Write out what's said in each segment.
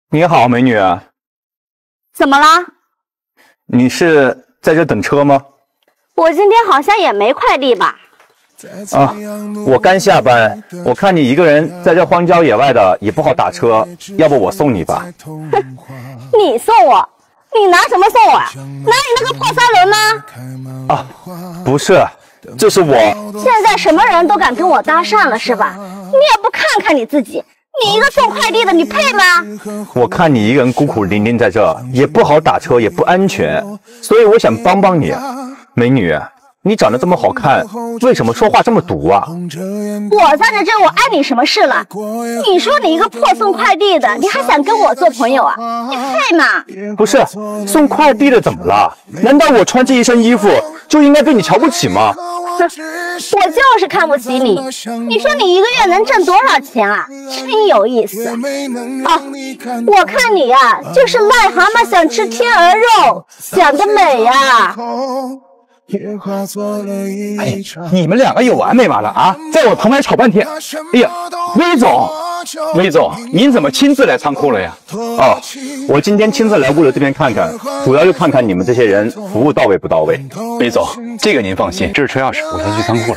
你好，美女。 怎么啦？ 你是在这等车吗？ 我今天好像也没快递吧？ 啊，我刚下班，我看你一个人在这荒郊野外的，也不好打车，要不我送你吧？ 哼，你送我？你拿什么送我啊？拿你那个破三轮吗？ 啊，不是，这是我。 现在什么人都敢跟我搭讪了是吧？你也不看看你自己，你一个送快递的，你配吗？ 我看你一个人孤苦伶仃在这，也不好打车，也不安全，所以我想帮帮你。美女，你长得这么好看，为什么说话这么毒啊？ 我在这，我碍你什么事了？你说你一个破送快递的，你还想跟我做朋友啊？你配吗？ 不是，送快递的怎么了？难道我穿这一身衣服就应该被你瞧不起吗？ 我就是看不起你。你说你一个月能挣多少钱啊？真有意思啊！我看你啊，就是癞蛤蟆想吃天鹅肉，想得美呀！ 哎，你们两个有完没完了啊？在我旁边吵半天。哎呀，魏总，您怎么亲自来仓库了呀？ 哦，我今天亲自来物流这边看看，主要就看看你们这些人服务到位不到位。 魏总，这个您放心，这是车钥匙，我先去仓库了。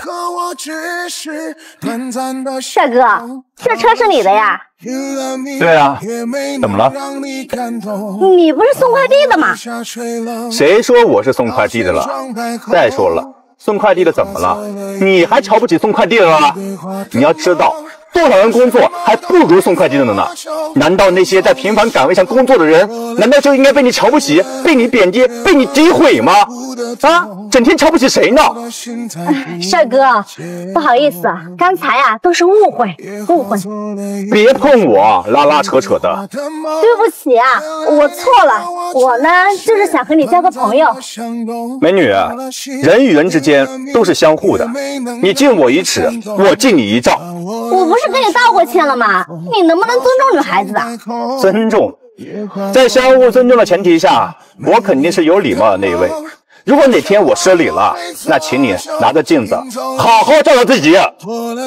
帅哥，这车是你的呀？ 对啊，怎么了？ 你不是送快递的吗？ 谁说我是送快递的了？再说了，送快递的怎么了？你还瞧不起送快递的了？你要知道，多少人工作还不如送快递的呢？难道那些在平凡岗位上工作的人，难道就应该被你瞧不起、被你贬低、被你诋毁吗？啊，整天瞧不起谁呢？ 帅哥，不好意思啊，刚才啊都是误会。 别碰我，拉拉扯扯的。 对不起啊，我错了。我呢，就是想和你交个朋友。 美女，人与人之间都是相互的，你敬我一尺，我敬你一丈。 我不是跟你道过歉了吗？你能不能尊重女孩子啊？ 尊重，在相互尊重的前提下，我肯定是有礼貌的那一位。如果哪天我失礼了，那请你拿着镜子好好照照自己。哎，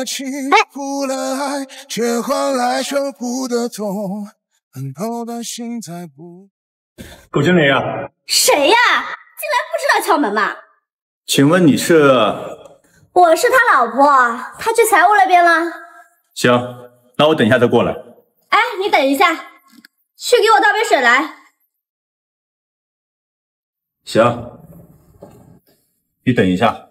狗经理啊， 谁呀？进来不知道敲门吗？ 请问你是？ 我是他老婆，他去财务那边了。 行，那我等一下再过来。 哎，你等一下，去给我倒杯水来。 行，你等一下。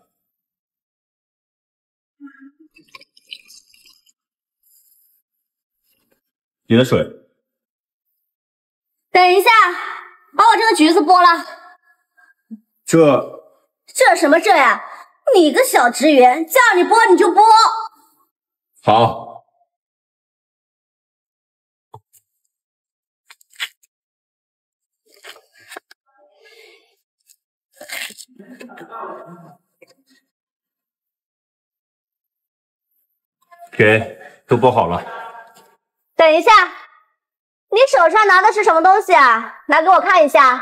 你的水。 等一下，把我这个橘子剥了。 这什么这呀？你个小职员，叫你剥你就剥。 好。给，都剥好了。 等一下，你手上拿的是什么东西啊？拿给我看一下。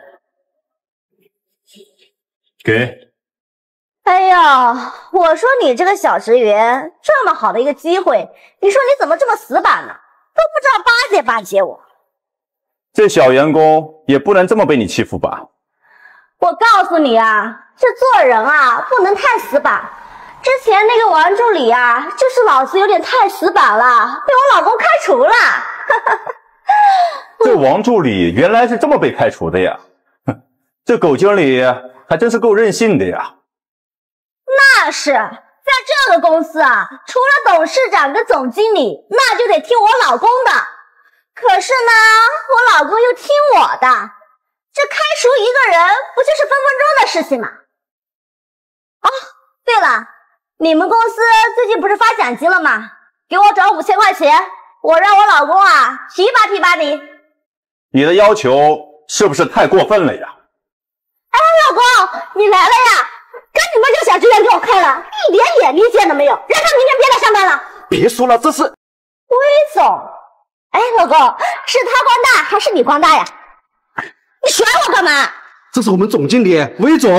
给。 哎呀，我说你这个小职员，这么好的一个机会，你说你怎么这么死板呢？都不知道巴结巴结我。 这小员工也不能这么被你欺负吧？ 我告诉你啊，这做人啊不能太死板。之前那个王助理啊，就是老子有点太死板了，被我老公开除了。 这王助理原来是这么被开除的呀？这狗经理还真是够任性的呀。 那是，在这个公司啊，除了董事长跟总经理，那就得听我老公的。可是呢，我老公又听我的，这开除一个人不就是分分钟的事情吗？哦，对了，你们公司最近不是发奖金了吗？给我找5000块钱，我让我老公啊提拔提拔你。 你的要求是不是太过分了呀？ 哎，老公，你来了呀！赶紧把这个小职员给我开了，一点眼力见都没有，让他明天别来上班了。 别说了，这是魏总。哎，老公，是他光大还是你光大呀？你甩我干嘛？ 这是我们总经理魏总。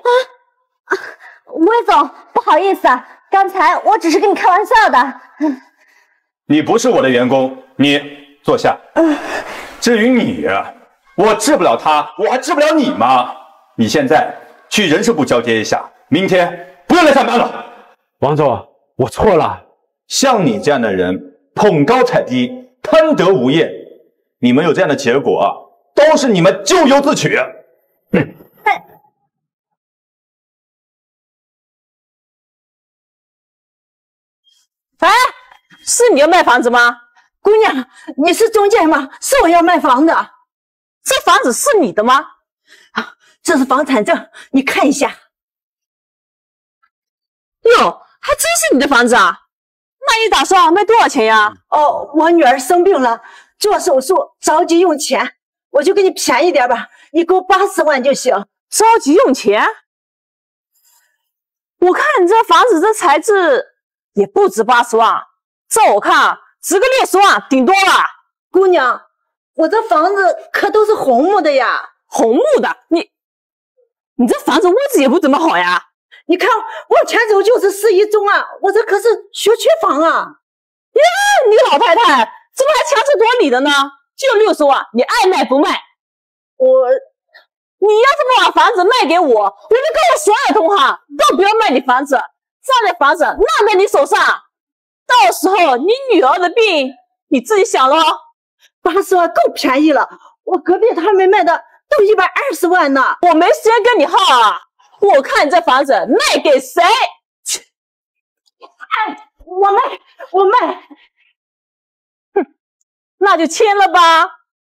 魏总，不好意思啊，刚才我只是跟你开玩笑的。 你不是我的员工，你坐下。 至于你，我治不了他，我还治不了你吗？你现在去人事部交接一下，明天不用来上班了。 王总，我错了。 像你这样的人，捧高踩低，贪得无厌，你们有这样的结果，都是你们咎由自取。 哎，是你要卖房子吗？ 姑娘，你是中介吗？是我要卖房的。 这房子是你的吗？ 啊，这是房产证，你看一下。 哟，还真是你的房子啊！那你打算卖多少钱呀？ 哦，我女儿生病了，做手术着急用钱，我就给你便宜点吧，你给我80万就行。 着急用钱？我看你这房子这材质也不止80万，照我看值个60万顶多了。 姑娘，我这房子可都是红木的呀。 红木的？你这房子位置也不怎么好呀。 你看往前走就是市一中啊，我这可是学区房啊。 呀，你老太太怎么还强词夺理的呢？就60万，你爱卖不卖？你要是不把房子卖给我，我就跟我所有同行都不要卖你房子，这样的房子落在你手上，到时候你女儿的病你自己想咯。 80万够便宜了，我隔壁他们卖的都120万呢。 我没时间跟你耗啊！我看你这房子卖给谁？ 哎，我卖。 哼，那就签了吧。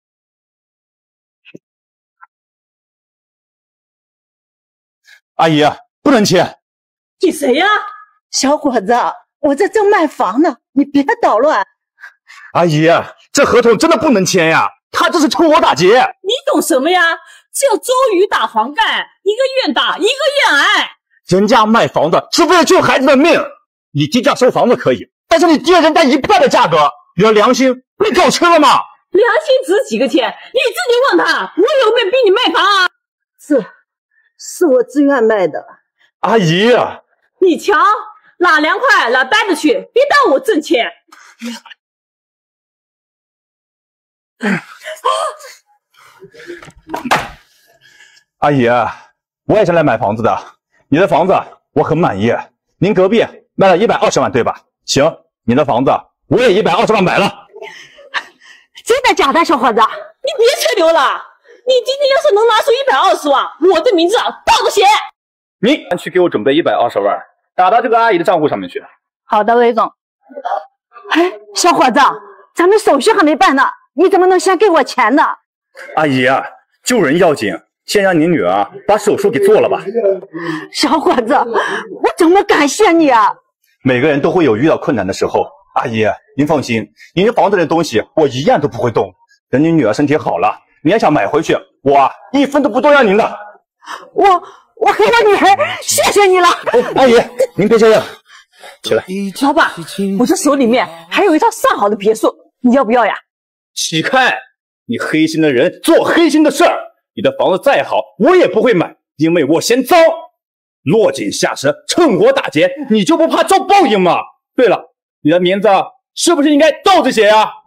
阿姨，不能签。 你谁呀？ 小伙子，我这正卖房呢，你别捣乱。 阿姨，这合同真的不能签呀，他这是趁火打劫。 你懂什么呀？叫周瑜打黄盖，一个愿打，一个愿挨。 人家卖房子是为了救孩子的命，你低价收房子可以，但是你低了人家1倍的价格，你的良心被狗吃了吗？ 良心值几个钱？你自己问他，我有没有逼你卖房啊？ 是我自愿卖的。 阿姨， 你瞧，哪凉快哪待着去，别耽误我挣钱。 阿姨，我也是来买房子的，你的房子我很满意。您隔壁卖了120万对吧？行，你的房子我也120万买了。 真的假的，小伙子？ 你别吹牛了，你今天要是能拿出120万，我的名字倒着写。 您去给我准备120万，打到这个阿姨的账户上面去。 好的，魏总。 哎，小伙子，咱们手续还没办呢，你怎么能先给我钱呢？ 阿姨，救人要紧，先让您女儿把手术给做了吧。 小伙子，我怎么感谢你啊？ 每个人都会有遇到困难的时候。阿姨，您放心，您房子里的东西我一样都不会动。等您女儿身体好了，你要想买回去，我1分都不多要您的。 我给我女儿，谢谢你了。 阿姨，您别这样，起来。 老板，我这手里面还有一套上好的别墅，你要不要呀？ 起开！你黑心的人做黑心的事儿，你的房子再好，我也不会买，因为我嫌脏。落井下石，趁火打劫，你就不怕遭报应吗？对了，你的名字是不是应该倒着写呀？